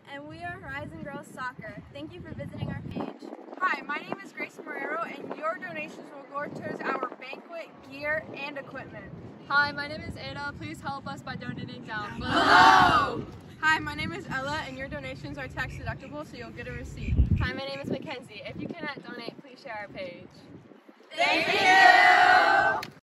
and we are Horizon Girls Soccer. Thank you for visiting our page. Hi, my name is Grace Marrero, and your donations will go towards our banquet, gear, and equipment. Hi, my name is Ada. Please help us by donating down below. Hi, my name is Ella, and your donations are tax deductible, so you'll get a receipt. Hi, my name is Mackenzie. If you cannot donate, please share our page. Thank you!